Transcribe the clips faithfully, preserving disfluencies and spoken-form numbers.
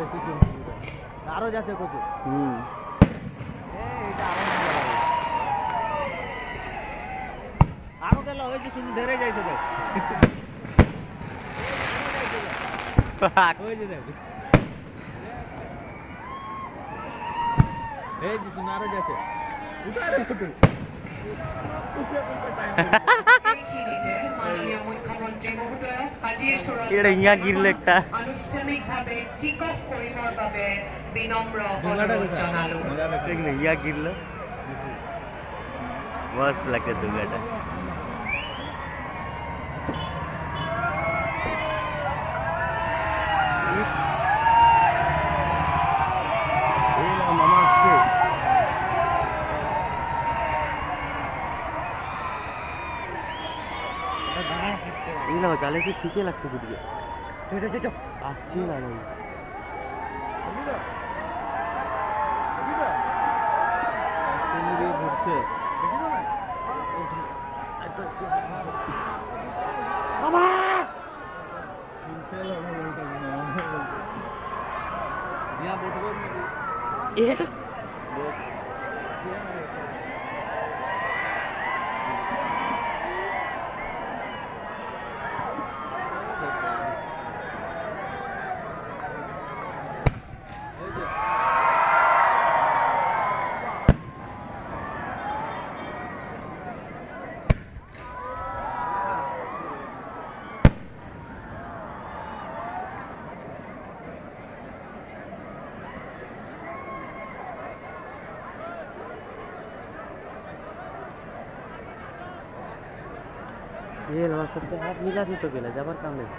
আরো যাচ্ছে কচু হুম এটা আরো গেল ওই যে শুধু ধরে যাইছে দেখ ওই যে দেখ এই যে শুধু আরো যাচ্ছে উঠা রে উঠু মাননীয় মুখ্যমন্ত্রী মহোদয় আজিৰ সুৰত এটা ইয়া গিরলে একটা আনুষ্ঠানিকভাৱে কিক অফ কৰিবৰ বাবে বিনম্ৰ অনুৰোধ জনালো ইয়া গিরলে मस्त लगते दुगाटा मामा আসছে এগুলো চালে সে ঠিকই লাগতো গুটিকে আসছে না ভাই ঘুরছে মামা এটা ये लो सबसे हाथ मिला थी तो गेला जबर काम नहीं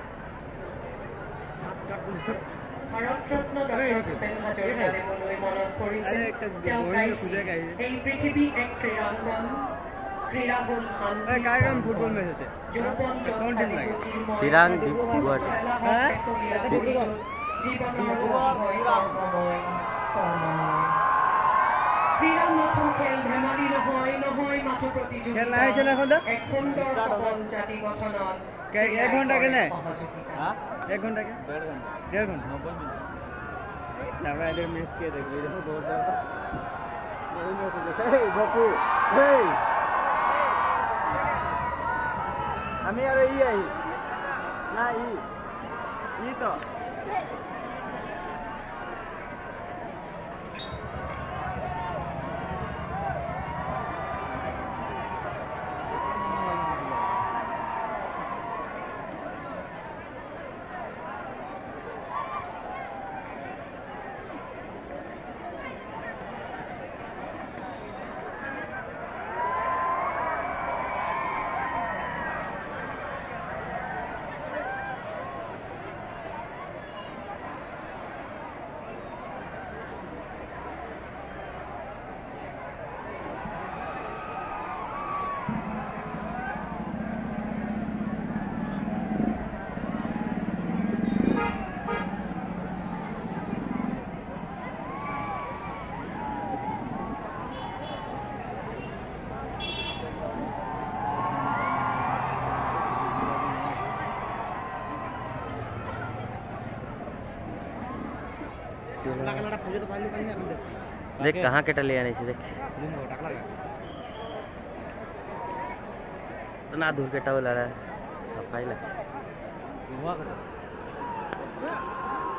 ভাৰতৰত্ন ডক্টৰ ভূপেন হাজৰিকা দেৱলৈ মনত পৰিছে তেওঁ গাইছিল এই পৃথিৱী এক ক্ৰীড়াংগন ক্ৰীড়াবল শান্তি কারণ ফুটবল ম্যাচ হচ্ছে যৌৱন আজি জ্যোতিৰ্ময় তিৰাং দ্বীপ গুৱাহাটী জীৱনৰ হয় কৰ্মময় কৰ্মময় ক্ৰীড়া মাথো খেল ধেমালি নহয় নহয় মাথো প্ৰতিযোগিতা এক সুন্দৰ সবল জাতি গঠনত এক ঘন্টা কেনে সহযোগিতা এক ঘন্টা কে দেড় ঘন্টা নব্বই মিনিট আমরা এদের ম্যাচ কে দেখবো দেখো দৌড় এই বাপু এই আমি আর ই আই না ই ই তো देख कहाँ के टले आने से देख इतना दूर के टवल आ रहा है सफाई लगता है